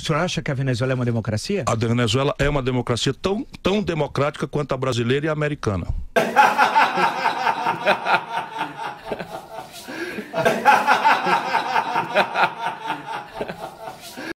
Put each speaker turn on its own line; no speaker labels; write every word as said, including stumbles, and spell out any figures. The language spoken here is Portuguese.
O senhor acha que a Venezuela é uma democracia?
A Venezuela é uma democracia tão, tão democrática quanto a brasileira e a americana.